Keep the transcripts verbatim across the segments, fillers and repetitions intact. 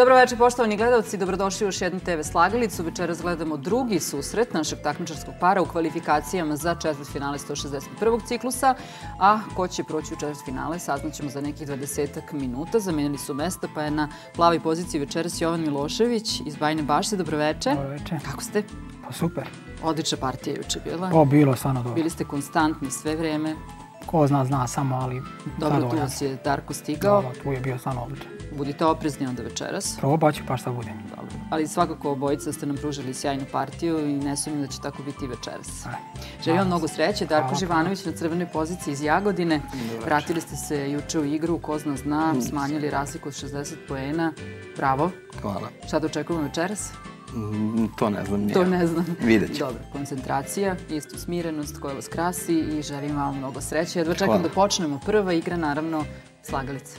Dobro večer, poštovani gledalci, dobrodošli u još jednu te ve slagalicu. Večeras gledamo drugi susret našeg takmičarskog para u kvalifikacijama za četvrtfinale sto šezdeset prvog ciklusa. A ko će proći u četvrtfinale saznaćemo za nekih dvadesetak minuta. Zamenili su mesta, pa je na plavoj poziciji večeras Jovan Milošević iz Bajine Bašte. Dobro večer. Dobro večer. Kako ste? Pa super. Odlična partija juče bila. O, bilo, stvarno dobro. Bili ste konstantni sve vreme. Ko zna, zna samo, ali... Dobro, tu vas je Darko stigao. Dobro, tu je bio stvarno odličan. Budite oprezni onda večeras. Probat ću pa šta bude. Dobro. Ali svakako obojica ste nam pružili sjajnu partiju i ne sumnjam da će tako biti i večeras. Želim vam mnogo sreće. Darko Živanović na crvenoj poziciji iz Jagodine. Vratili ste se juče u igru, ko zna zna, smanjili razliku od šezdeset poena. Bravo. Hvala. Šta da očekujemo večeras? To ne znam. To ne znam. Vidjet ću. Dobro, koncentracija, istu smirenost koja vas krasi i želim vam mnogo sreće. Jedva čekam da počnemo. Prva igra, naravno, slagalica.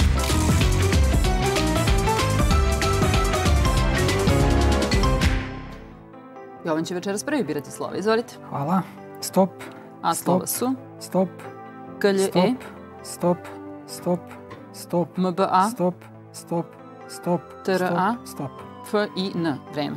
Jovan će večeras prvi birati slova. Izvolite. Hvala. Stop. A slova su? Stop. K L E. Stop. Stop. Stop. M B A. Stop. Stop. Stop. T R A. Stop. F I N. Vreme.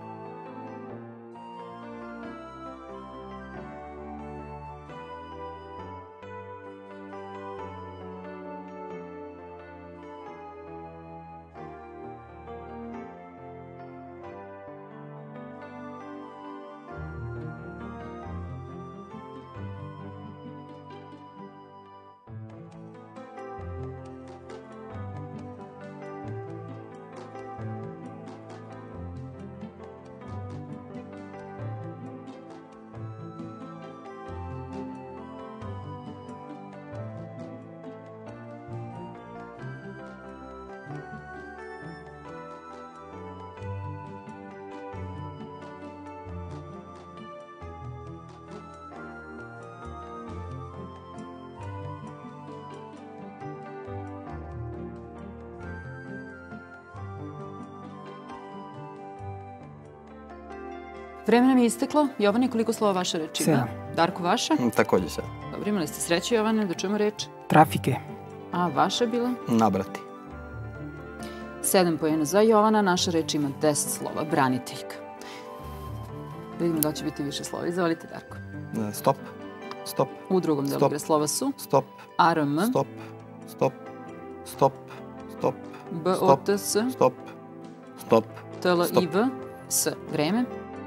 Vreme nam je isteklo. Jovane, koliko slova vaša reč ima? Sedam. Darko, vaša? Također sedam. Dobro, imali ste sreće, Jovane, da čujemo reč. Trafike. A vaša je bila? Nabrati. Sedam pojena za Jovana, naša reč ima deset slova. Braniteljka. Vidimo da će biti više slova. Izvolite, Darko. Stop. Stop. U drugom delu igre slova su? Stop. A R M. Stop. Stop. Stop. Stop. B O T S. Stop. Stop. T L I V. S. Vreme.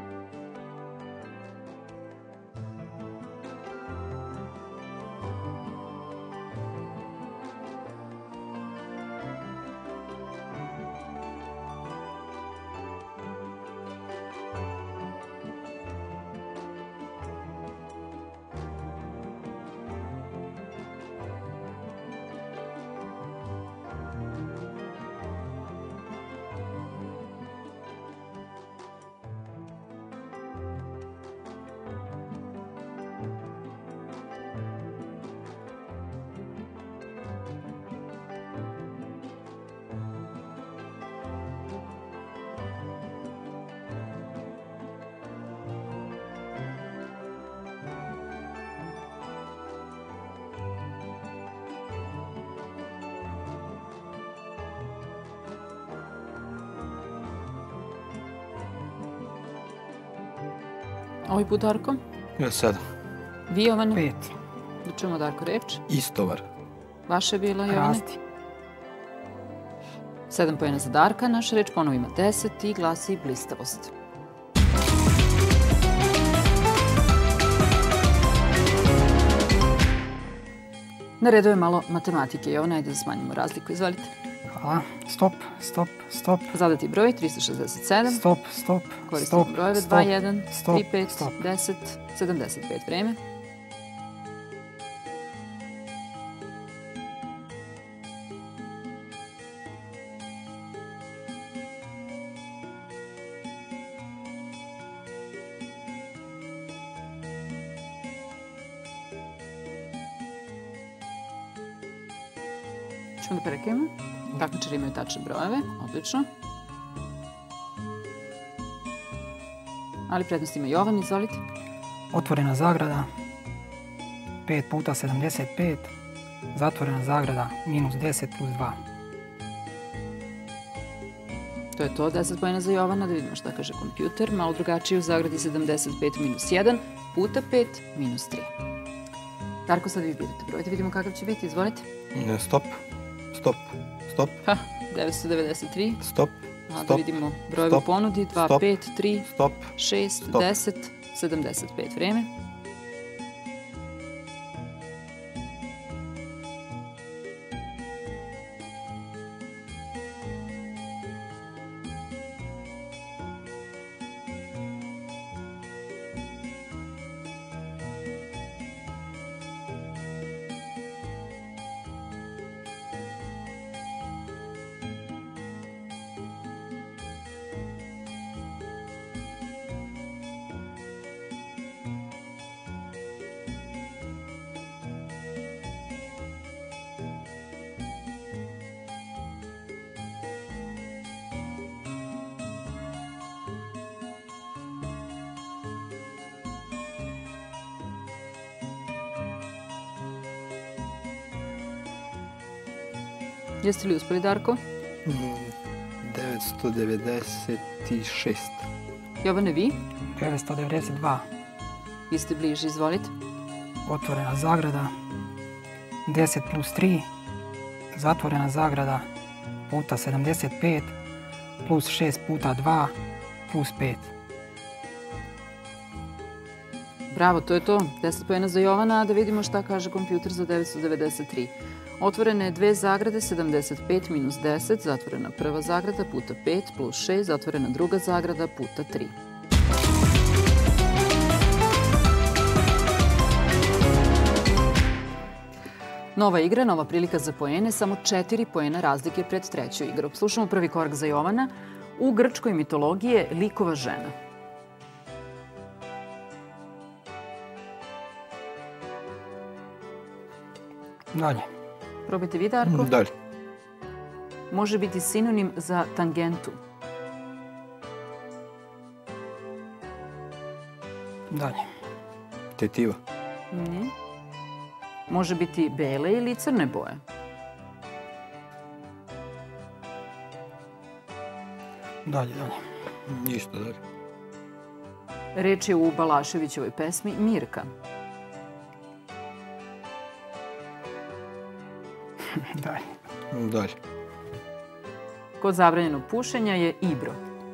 Ovaj put Darko? Sedam. Vi, Jovane? Pet. Da čujemo Darko reč. Istovar. Vaša je bila, Jovane? Rasti. Sedam pojena za Darka, naša reč ponovo ima deset i glasi blistavost. Na redu je malo matematike. Jovane, ajde da smanjimo razliku. Izvolite. Hvala. Stop. Stop. Stop. Zadati broj trista šezdeset sedam. Stop. Stop. Koristimo brojeve dva jedan, Stop. tri pet, Stop. deset, sedamdeset pet. Vreme. Ćemo da prekrijemo. Takmičari imaju tačne brojeve. Odlično. Ali prednost ima Jovan, izvolite. Otvorena zagrada. pet puta sedamdeset pet. Zatvorena zagrada minus deset plus dva. To je to, deset poena za Jovana, da vidimo šta kaže kompjuter. Malo drugačije u zagradi sedamdeset pet minus jedan puta pet minus tri. Darko, sad vi birate broj, da vidimo kakav će biti, izvolite. Stop, stop, stop. Ha, devetsto devedeset tri. Stop, stop. Da vidimo brojeve u ponudi, dva, pet, tri, šest, deset, sedamdeset pet. Vreme. Jeste li uspeli, Darko? devetsto devedeset šest. Jovane, vi? devetsto devedeset dva. Vi ste bliži, izvolite. Otvorena zagrada, deset plus tri, zatvorena zagrada, puta sedamdeset pet, plus šest puta dva, plus pet. Bravo, to je to. deset poena za Jovana, a da vidimo šta kaže kompjuter za devetsto devedeset tri. Otvorene dve zagrade, sedamdeset pet minus deset, zatvorena prva zagrada puta pet plus šest, zatvorena druga zagrada puta tri. Nova igra, nova prilika za poene, samo četiri poena razlike pred treću igru. Slušamo prvi korak za Jovana. U grčkoj mitologiji je likova žena. Dalje. Probajte vi, Darko. Dalje. Može biti sinonim za tangentu. Dalje. Tetiva. Ne. Može biti bele ili crne boje. Dalje, dalje. Ništa dalje. Reč je u Balaševićevoj pesmi Mirka. Dalje. Dalje. Kod zabranjenog pušenja je ibro.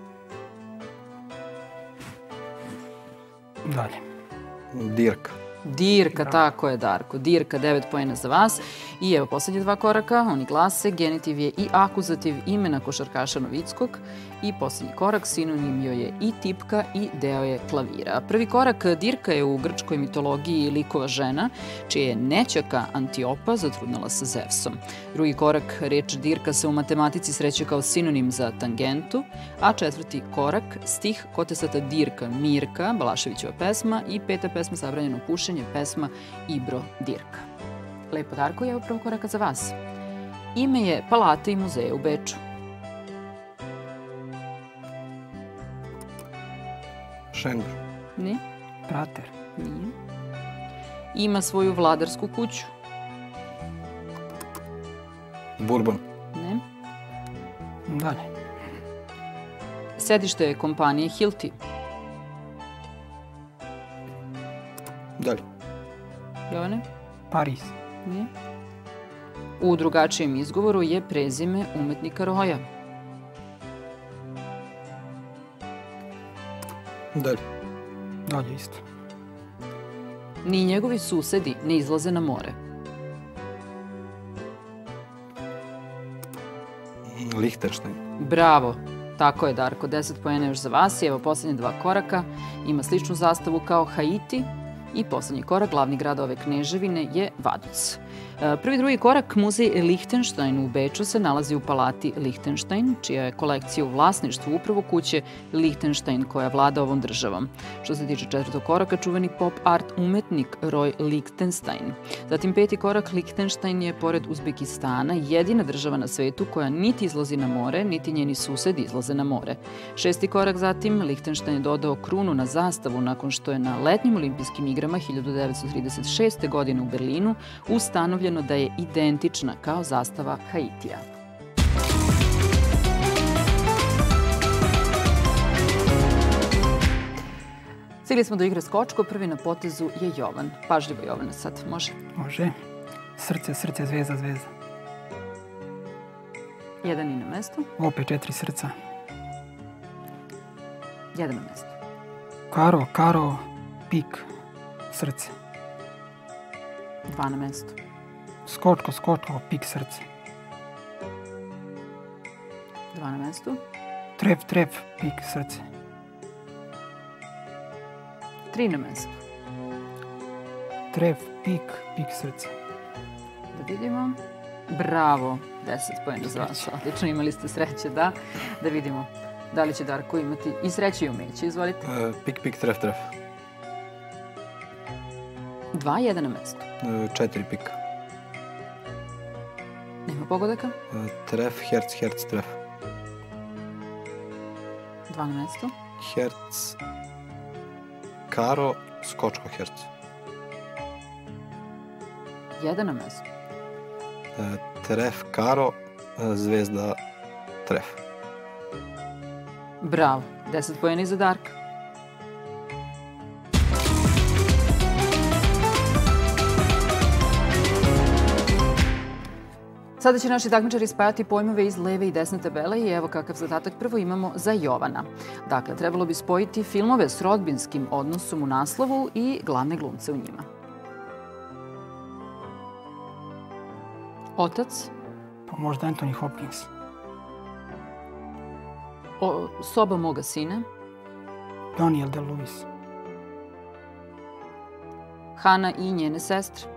Dalje. Dirka. Dirka, tako je, Darko. Dirka, devet poena za vas. I evo poslednje dva koraka, oni glase, genitiv je i akuzativ imena košarkaša Novickog i poslednji korak, sinonim joj je i tipka i deo je klavira. Prvi korak, Dirka je u grčkoj mitologiji likova žena, čija je nećaka Antiopa zatrudnala sa Zevsom. Drugi korak, reč Dirka se u matematici sreće kao sinonim za tangentu, a četvrti korak, stih Kotesata Dirka Mirka, Balaševićeva pesma i peta pesma Zabranjeno pušenje, pesma Ibro Dirka. Lepo, Darko, evo prvo koraka za vas. Ime je palate i muzeja u Beču. Šengur. Ne? Prater. Nije. Ima svoju vladarsku kuću. Bourbon. Ne. Dalje. Sedište je kompanije Hilti. Dalje. Jovane? Pariz. Nije. U drugačijem izgovoru je prezime umetnika Roja. Dalje. Dalje isto. Ni njegovi susedi ne izlaze na more. Lichtenstein. Bravo! Tako je, Darko, deset poena još za vas. I evo poslednje dva koraka. Ima sličnu zastavu kao Haiti. I poslednji korak, glavni grad ove kneževine, je Vaduz. Prvi drugi korak, muzej Lichtenstein u Beču se nalazi u palati Lichtenstein, čija je kolekcija u vlasništvu upravo kuće Lichtenstein koja vlada ovom državom. Što se tiče četvrtog koraka, čuveni pop art umetnik Roy Lichtenstein. Zatim peti korak, Lichtenstein je pored Uzbekistana jedina država na svetu koja niti izlazi na more, niti njeni susedi izlaze na more. Šesti korak zatim, Lichtenstein je dodao krunu na zastavu nakon što je na letnjim olimpijskim igrama hiljadu devetsto trideset šeste. godine u Berlinu ustanovljeno da je identična kao zastava Haitija. Stigli smo do igre skočko, prvi na potezu je Jovan. Pažljivo, Jovane, sad, može? Može. Srce, srce, zvezda, zvezda. Jedan i na mestu. Opet četiri srca. Jedan na mestu. Karo, karo, pik, srce. Dva na mestu. Skočko, skočko, pik, srce. Dva na mestu. Tref, tref, pik, srce. Tri na mestu. Tref, pik, pik, srce. Da vidimo. Bravo. Deset pojena za vas. Odlično, imali ste sreće, da. Da vidimo da li će Darko imati i sreće i umeće. Izvolite. E, pik, pik, tref, tref. Dva, jedan na mestu. E, četiri pika. Nema pogodaka. E, tref, herc, herc, tref. Dva na mestu. Herc, karo, skočko, herc. Jedan na mestu. E, tref, karo, e, zvezda, tref. Bravo. Deset pojena i za Darka. Sada će naši takmičari spajati pojmove iz leve i desne tabele i evo kakav zadatak prvo imamo za Jovana. Dakle, trebalo bi spojiti filmove s rodbinskim odnosom u naslovu i glavne glumce u njima. Otac. Pa možda Anthony Hopkins. O, soba moga sina. Daniel Day-Lewis. Hana i njene sestre.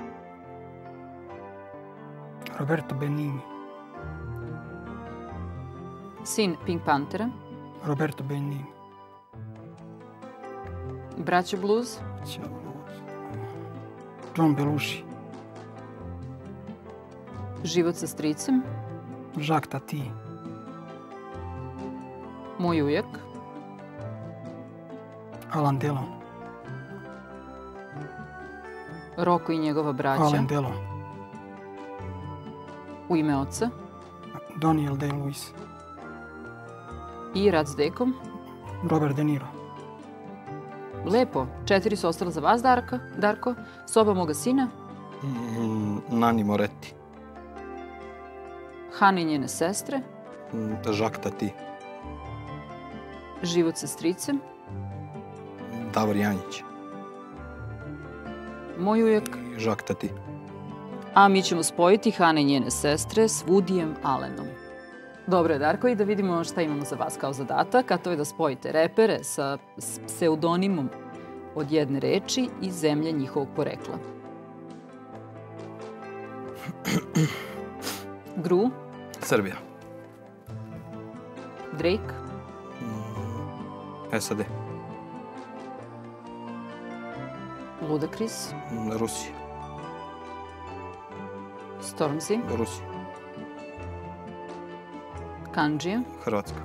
Roberto Benigni. Sin Pink Panthera. Roberto Benigni. Braća Blues. John Belushi. Život sa stricem. Jacques Tati. Moj ujak. Alain Delon. Roko i njegova braća. Alain Delon. U ime oca. Daniel Day-Lewis. I Rad s dekom. Robert De Niro. Lepo. Četiri su ostala za vas, Darko. Darko. Soba moga sina. Mm, Nani Moretti. Hana i njene sestre. Mm, Jacques Tati. Život sa stricem. Davor Janjić. Moj ujak. I Jacques Tati. A mi ćemo spojiti Hana i njene sestre s Woodyjem Allenom. Dobro je, Darko, i da vidimo šta imamo za vas kao zadatak, a to je da spojite repere sa pseudonimom od jedne reči i zemlje njihovog porekla. Gru. Srbija. Drake. S A D. Ludacris. Mm, Rusija. Stormzy. Rusija. Kandžija. Hrvatska.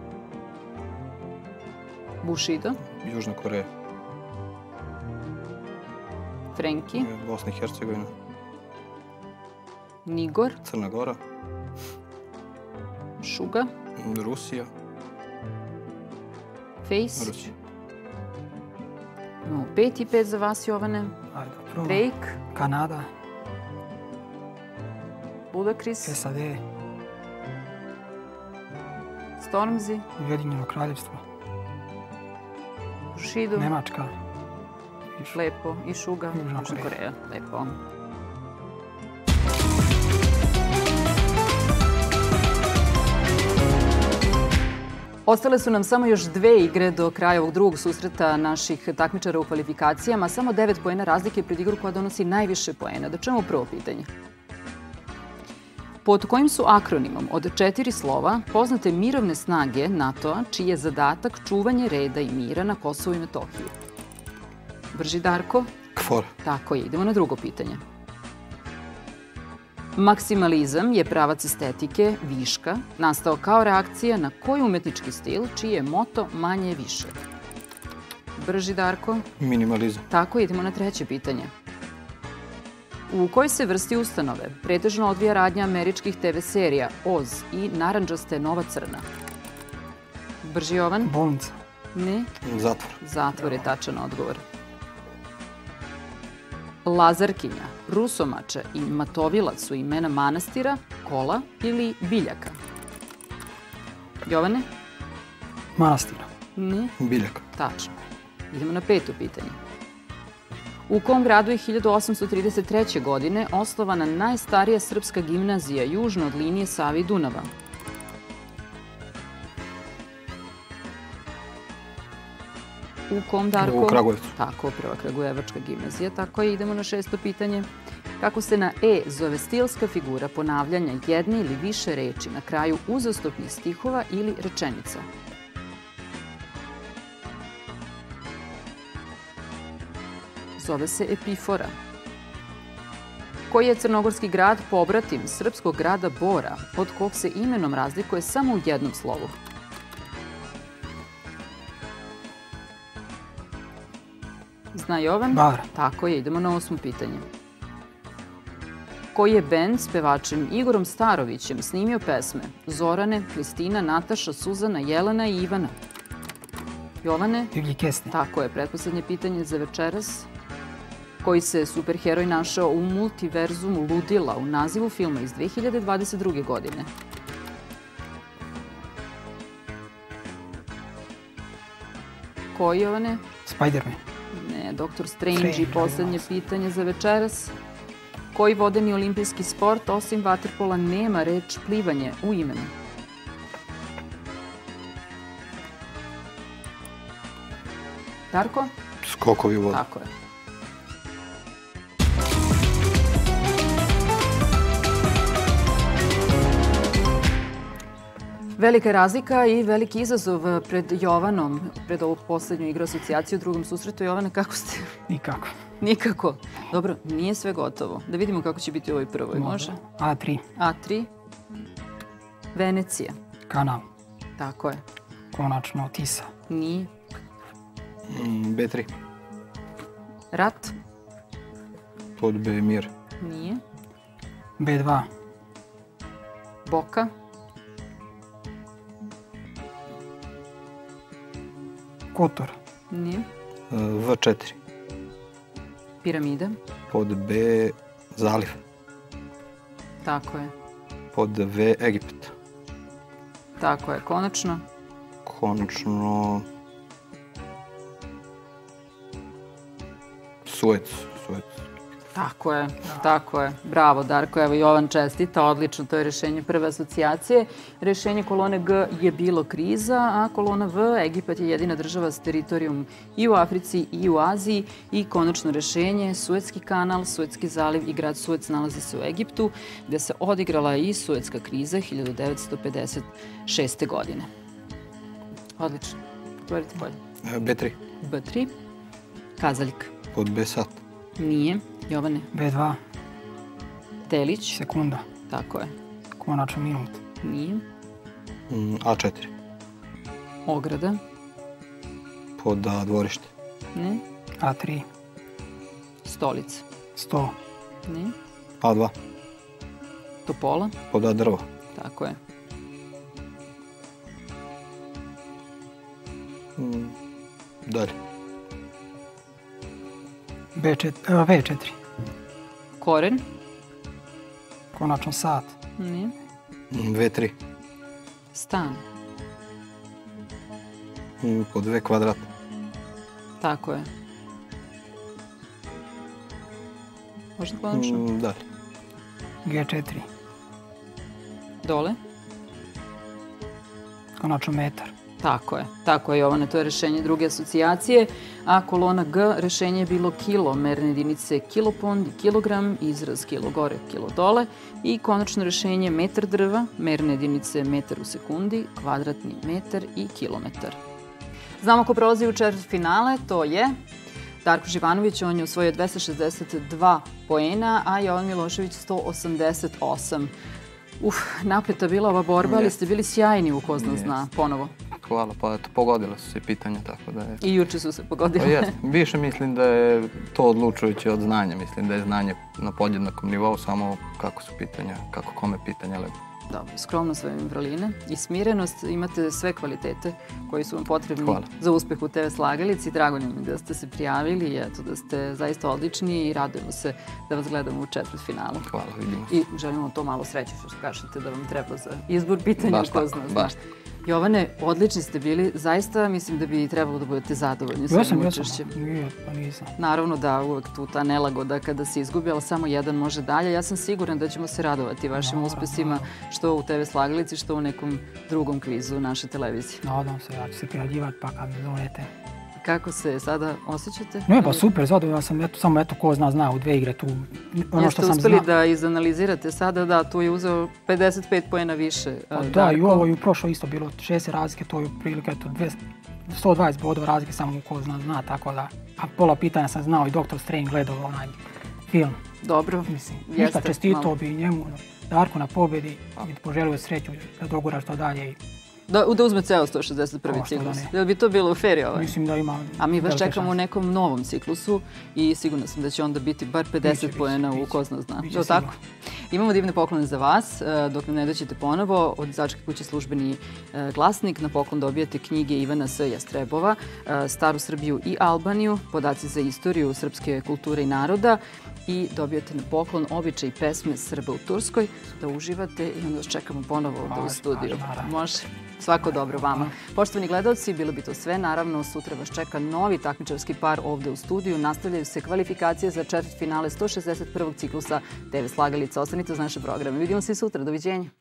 Bushido. Južna Koreja. Frenki. Bosna i Hercegovina. Nigor. Crna Gora. Šuga. Rusija. Face. Rusija. Imamo pet i pet za vas, Jovane. Ajde, probam. Drake. Kanada. Ludacris. S A D. Stormzy. Ujedinjeno kraljevstvo. Bushido. Nemačka. Lepo. I Šuga. Južna Južna Koreja. Koreja. Lepo. Ostale su nam samo još dve igre do kraja ovog drugog susreta naših takmičara u kvalifikacijama. Samo devet poena razlike pred igru koja donosi najviše poena. Da čujemo prvo pitanje. Pod kojim su akronimom od četiri slova poznate mirovne snage NATO-a čiji je zadatak čuvanje reda i mira na Kosovu i Metohiji? Brži, Darko. KFOR. Tako je. Idemo na drugo pitanje. Maksimalizam je pravac estetike, viška, nastao kao reakcija na koji umetnički stil čiji je moto manje je više? Brži, Darko. Minimalizam. Tako, idemo na treće pitanje. U kojoj se vrsti ustanove pretežno odvija radnja američkih te ve serija Oz i Narandžaste Nova crna? Brži, Jovan. Bolnica. Ne. Zatvor. Zatvor je tačan odgovor. Lazarkinja, Rusomača i Matovilac su imena manastira, kola ili biljaka? Jovane? Manastira. Ne. Biljaka. Tačno. Idemo na peto pitanje. U kom gradu je hiljadu osamsto trideset treće. godine osnovana najstarija srpska gimnazija južno od linije Save i Dunava? U kom, Darko? U Kragujevcu. Tako, Prva Kragujevačka gimnazija. Tako je, idemo na šesto pitanje. Kako se na E zove stilska figura ponavljanja jedne ili više reči na kraju uzastopnih stihova ili rečenica? Zove se epifora. Koji je crnogorski grad pobratim srpskog grada Bora, od kog se imenom razlikuje samo u jednom slovu? Zna Jovan? Bar. Tako je, idemo na osmo pitanje. Koji je bend s pevačem Igorom Starovićem snimio pesme Zorane, Kristina, Nataša, Suzana, Jelena i Ivana? Jovane? Divlji Kesni. Tako je, pretposlednje pitanje za večeras. Koji se superheroj našao u multiverzumu ludila u nazivu filma iz dve hiljade dvadeset druge. godine? Koji, Jovane? Spider-Man. Ne, doktor Strange. I Strange, poslednje jasno. pitanje za večeras. Koji vodeni olimpijski sport, osim vaterpola, nema reč plivanje u imenu? Darko? Skokovi u vodu. Tako je. Velika je razlika i veliki izazov pred Jovanom, pred ovu poslednju igru asocijaciju u drugom susretu. Jovane, kako ste? Nikako. Nikako. Dobro, nije sve gotovo. Da vidimo kako će biti u ovoj prvoj, može? A tri. A tri. Venecija. Kanal. Tako je. Konačno Tisa. Nije. Mm, B tri. Rat. Pod B mir. Nije. B dva. Boka. Kotor. Nije. V četiri. Piramida. Pod B zaliv. Tako je. Pod V Egipat. Tako je. Konačno. Konačno... Suec. Suec. Tako je, tako je. Bravo, Darko. Evo, Jovan čestita, odlično. To je rešenje prve asocijacije. Rešenje kolone G je bilo kriza, a kolona V, Egipat je jedina država s teritorijom i u Africi i u Aziji. I konačno rešenje, Suetski kanal, Suetski zaliv i grad Suec nalazi se u Egiptu, gde se odigrala i Suetska kriza hiljadu devetsto pedeset šeste. godine. Odlično. Otvorite polje. B tri. B tri. Kazaljka. Pod B sat. Nije. Jovane. B dva. Telić. Sekunda. Tako je. Konačno minut. Nije. Mm, A četiri. Ograda. Pod A dvorište. Ne. A tri. Stolica. Sto. Ne. A dva. Topola. Pod A drvo. Tako je. Mm, dalje. B četiri. A, V četiri. Koren. Konačno sat. Ne. Mm, V tri. Stan. Mm, pod V kvadrat. Tako je. Možda konačno. Mm, dalje. G četiri. Dole. Konačno metar. Tako je. Tako je, Jovane. To je rešenje druge asocijacije. A kolona G, rešenje je bilo kilo, merne jedinice kilopond i kilogram, izraz kilo gore, kilo dole. I konačno rešenje metar drva, merne jedinice metar u sekundi, kvadratni metar i kilometar. Znamo ko prolazi u četvrtfinale, to je Darko Živanović, on je osvojio dvesta šezdeset dva poena, a Jovan Milošević sto osamdeset osam. Uf, napeta bila ova borba, ali ste bili sjajni u ko zna zna, ponovo. Hvala, pa eto, pogodila su se pitanja, tako da je... I juče su se pogodili. Pa jest, više mislim da je to odlučujuće od znanja. Mislim da je znanje na podjednakom nivou, samo kako su pitanja, kako kome pitanja lepo. Dobro, skromnost vam je vrline i smirenost. Imate sve kvalitete koji su vam potrebni Hvala. za uspeh u te ve slagalici. Drago nam je da ste se prijavili i eto, da ste zaista odlični i radujemo se da vas gledamo u četvrtfinalu. Hvala, vidimo se. I želimo to malo sreće, što kažete da vam treba za izbor pitanja. Baš ko tako, zna, baš. Jovane, odlični ste bili. Zaista mislim da bi trebalo da budete zadovoljni Jesam, svojim jesam. učešćem. Nije, pa nisam. Naravno da uvek tu ta nelagoda kada se izgubi, ali samo jedan može dalje. Ja sam siguran da ćemo se radovati vašim Naravno, uspesima, što u te ve slagalici, što u nekom drugom kvizu naše televizije. Nadam se, ja ću se prijavljivati pa kad me zovete. Kako se sada osjećate? Ne, pa super, zadovoljan sam, eto, samo eto ko zna, zna u dve igre tu. Ono Jeste što sam uspeli zna. da izanalizirate sada, da, tu je uzeo pedeset pet poena više. Pa uh, da, Darko. i ovo i u prošloj isto bilo šezdeset razlike, to je prilike eto dvjesto sto dvadeset bodova razlike samo u ko zna, zna, tako da. A pola pitanja sam znao i doktor Strange gledao onaj film. Dobro, Mislim, jeste, ništa čestitao malo. bi njemu, Darku na pobjedi i poželio sreću da dogura što dalje. I Da, da uzme ceo sto šezdeset prvi O, što da ciklus. ne. Jel bi to bilo fair i ovaj? mislim da ima A mi vas velike čekamo u šanse. nekom novom ciklusu i sigurno sam da će onda biti bar pedeset Biće, poena biće, u biće. ko zna zna. Biće Je li sigurno. tako? Imamo divne poklone za vas. e, Dok nam ne doćete ponovo, od Izdavačke kuće Službeni e, glasnik. Na poklon dobijate knjige Ivana S. Jastrebova, e, Staru Srbiju i Albaniju, podaci za istoriju srpske kulture i naroda i dobijate na poklon običaj i pesme Srba u Turskoj. Da uživate i onda vas čekamo ponovo ovde u Može, studiju. može, naravno. Može. Svako dobro vama. Poštovani gledalci, bilo bi to sve. Naravno, sutra vas čeka novi takmičarski par ovde u studiju. Nastavljaju se kvalifikacije za četvrtfinale sto šezdeset prvog ciklusa te ve slagalica. Ostanite uz naše programe. Vidimo se i sutra. Doviđenja.